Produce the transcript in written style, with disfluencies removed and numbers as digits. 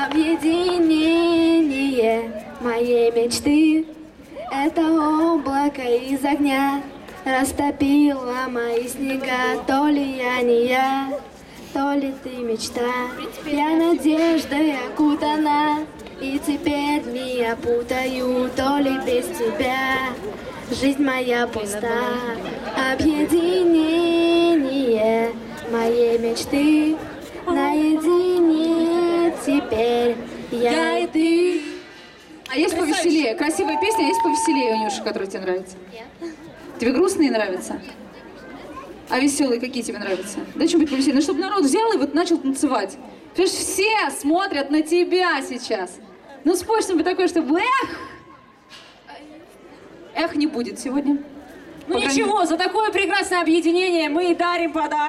Объединение моей мечты — это облако из огня растопило мои снега. То ли я не я, то ли ты мечта. Я надеждой окутана, и теперь не опутаю. То ли без тебя жизнь моя пуста. Объединение моей мечты наедине теперь я и ты. А есть повеселее? Красивая песня, а есть повеселее, Анюша, которая тебе нравится? Нет. Тебе грустные нравятся? А веселые какие тебе нравятся? Да что-нибудь повеселее. Ну, чтобы народ взял и вот начал танцевать. Потому что все смотрят на тебя сейчас. Ну, спой что-нибудь такое, чтобы эх не будет сегодня. Ну ничего, за такое прекрасное объединение мы и дарим подарок.